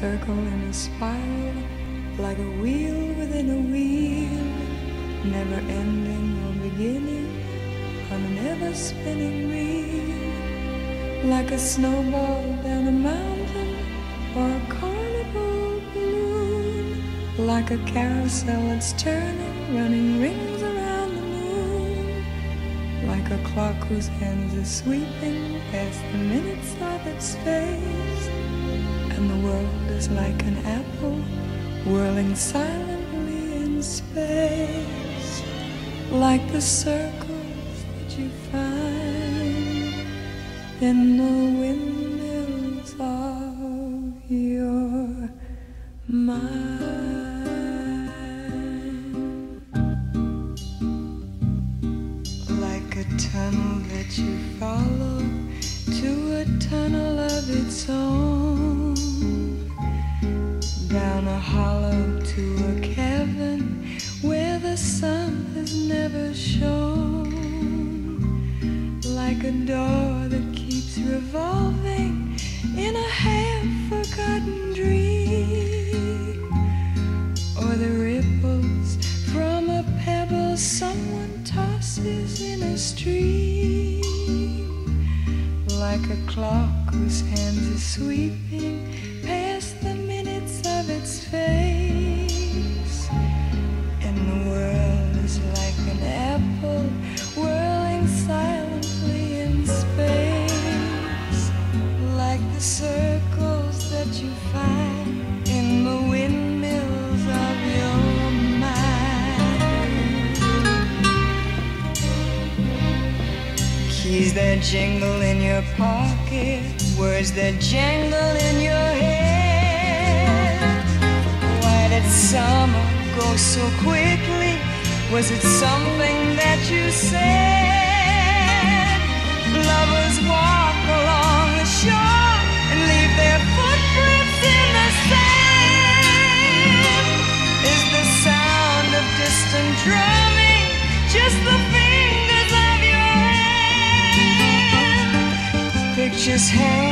circle in a spiral, like a wheel within a wheel, never ending or beginning on an ever-spinning reel, like a snowball down a mountain or a carnival balloon, like a carousel that's turning, running rings around the moon, like a clock whose hands are sweeping past the minutes of its face, and the world is like an apple whirling silently in space, like the circles that you find in the windmills of your mind. Like a tunnel that you follow to a tunnel of its own, down a hollow to a cavern where the sun has never shone, like a door that keeps revolving in a half-forgotten dream, or the ripples from a pebble someone tosses in a stream, like a clock whose hands are sweeping past the minutes of its face, and the world is like an apple whirling silently in space, like the circles that you find in the windmills of your mind. Keys that jingle in your pocket, words that jangle in your head. Why did summer go so quickly? Was it something that you said? Lovers walk along the shore and leave their footprints in the sand. Is the sound of distant drumming just the fingers of your hand? Pictures hang